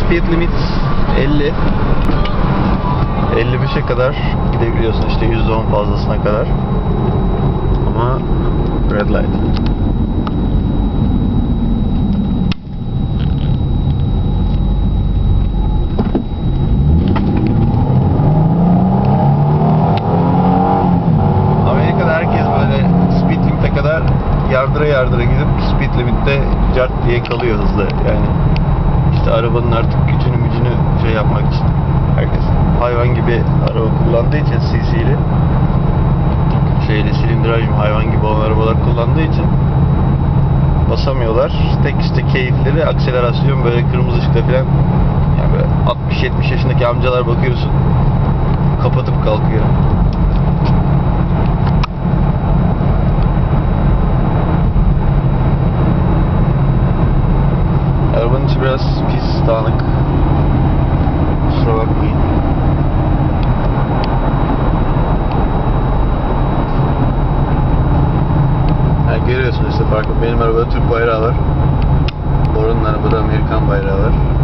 speed limit 50. 55'e kadar gidebiliyorsun işte %10 fazlasına kadar. Ama red light. Amerika'da herkes böyle speed limit'e kadar yardıra gidip speed limitte cart diye kalıyor hızlı yani. İşte arabanın artık gücünü şey yapmak için herkes hayvan gibi araba kullandığı için CC'li silindirajım hayvan gibi olan arabalar kullandığı için basamıyorlar. Tek işte keyifleri akselerasyon, böyle kırmızı ışıkta falan yani böyle 60-70 yaşındaki amcalar bakıyorsun kapatıp kalkıyor. Arabanın içi biraz pis, dağınık. Kusura bakmayın. Yani görüyorsunuz işte farklı. Benim arabada Türk bayrağı var. Bora'nın arabada Amerikan bayrağı var.